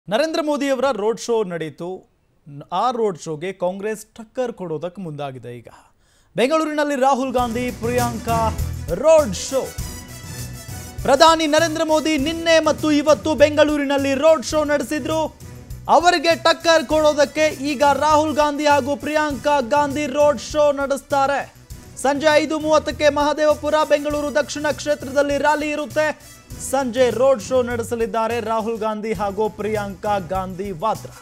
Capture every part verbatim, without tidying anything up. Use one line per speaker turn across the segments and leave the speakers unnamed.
ನರೇಂದ್ರ ಮೋದಿ ಅವರ road show ನಡೆಯಿತು. ಆ ರೋಡ್ ಶೋಗೆ ಕಾಂಗ್ರೆಸ್ ಟಕ್ಕರ್ ಕೊಡೋದಕ್ಕೆ ಮುಂದಾಗಿದೆ. ಈಗ ಬೆಂಗಳೂರಿನಲ್ಲಿ ರಾಹುಲ್ ಗಾಂಧಿ ಪ್ರಿಯಾಂಕಾ ರೋಡ್ ಶೋ. ಪ್ರಧಾನಿ ನರೇಂದ್ರ ಮೋದಿ ನಿನ್ನೆ ಮತ್ತು ಇವತ್ತು ಬೆಂಗಳೂರಿನಲ್ಲಿ ರೋಡ್ ಶೋ ನಡೆಸಿದ್ರು. ಅವರಿಗೆ ಟಕ್ಕರ್ ಕೊಡೋದಕ್ಕೆ ಈಗ ರಾಹುಲ್ ಗಾಂಧಿ ಹಾಗೂ ಪ್ರಿಯಾಂಕಾ ಗಾಂಧಿ ರೋಡ್ ಶೋ ನಡೆಸ್ತಾರೆ. ಸಂಜೆ ಐದು ಮೂವತ್ತಕ್ಕೆ ಮಹದೇವಪುರ ಬೆಂಗಳೂರು ದಕ್ಷಿಣ ಕ್ಷೇತ್ರದಲ್ಲಿ ರ್ಯಾಲಿ ಇರುತ್ತೆ. ಸಂಜೆ ರೋಡ್ ಶೋ ನಡೆಸಲಿದ್ದಾರೆ ರಾಹುಲ್ ಗಾಂಧಿ ಹಾಗೂ ಪ್ರಿಯಾಂಕಾ ಗಾಂಧಿ ವಾದ್ರಾ.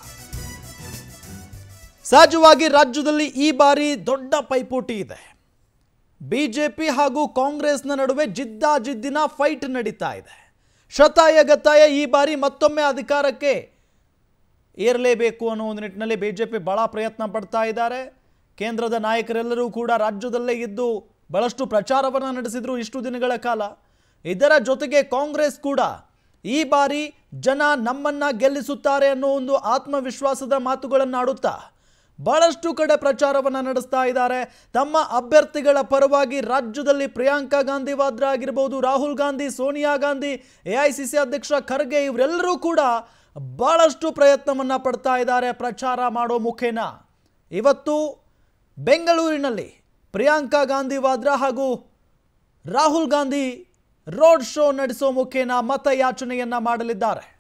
ಸಹಜವಾಗಿ ರಾಜ್ಯದಲ್ಲಿ ಈ ಬಾರಿ ದೊಡ್ಡ ಪೈಪೋಟಿ ಇದೆ. ಬಿಜೆಪಿ ಹಾಗೂ ಕಾಂಗ್ರೆಸ್ನ ನಡುವೆ ಜಿದ್ದಾಜಿದ್ದಿನ ಫೈಟ್ ನಡೀತಾ ಇದೆ. ಶತಾಯ ಗತಾಯ ಈ ಬಾರಿ ಮತ್ತೊಮ್ಮೆ ಅಧಿಕಾರಕ್ಕೆ ಏರಲೇಬೇಕು ಅನ್ನೋ ಒಂದು ನಿಟ್ಟಿನಲ್ಲಿ ಬಿಜೆಪಿ ಬಹಳ ಪ್ರಯತ್ನ ಪಡ್ತಾ ಇದ್ದಾರೆ. ಕೇಂದ್ರದ ನಾಯಕರೆಲ್ಲರೂ ಕೂಡ ರಾಜ್ಯದಲ್ಲೇ ಇದ್ದು ಬಹಳಷ್ಟು ಪ್ರಚಾರವನ್ನು ನಡೆಸಿದ್ರು ಇಷ್ಟು ದಿನಗಳ ಕಾಲ. ಇದರ ಜೊತೆಗೆ ಕಾಂಗ್ರೆಸ್ ಕೂಡ ಈ ಬಾರಿ ಜನ ನಮ್ಮನ್ನ ಗೆಲ್ಲಿಸುತ್ತಾರೆ ಅನ್ನೋ ಒಂದು ಆತ್ಮವಿಶ್ವಾಸದ ಮಾತುಗಳನ್ನು ಆಡುತ್ತಾ ಬಹಳಷ್ಟು ಕಡೆ ಪ್ರಚಾರವನ್ನು ನಡೆಸ್ತಾ ಇದ್ದಾರೆ. ತಮ್ಮ ಅಭ್ಯರ್ಥಿಗಳ ಪರವಾಗಿ ರಾಜ್ಯದಲ್ಲಿ ಪ್ರಿಯಾಂಕಾ ಗಾಂಧಿ ವಾದ್ರಾ ಆಗಿರಬಹುದು, Rahul Gandhi, Sonia Gandhi, A I C C ಅಧ್ಯಕ್ಷ ಖರ್ಗೆ ಇವರೆಲ್ಲರೂ ಕೂಡ ಬಹಳಷ್ಟು ಪ್ರಯತ್ನವನ್ನು ಪಡ್ತಾ ಇದ್ದಾರೆ ಪ್ರಚಾರ ಮಾಡೋ ಮುಖೇನ. ಇವತ್ತು ಬೆಂಗಳೂರಿನಲ್ಲಿ ಪ್ರಿಯಾಂಕಾ ಗಾಂಧಿ ವಾದ್ರಾ ಹಾಗೂ ರಾಹುಲ್ ಗಾಂಧಿ ರೋಡ್ ಶೋ ನಡೆಸೋ ಮುಖೇನ ಮತಯಾಚನೆಯನ್ನ ಮಾಡಲಿದ್ದಾರೆ.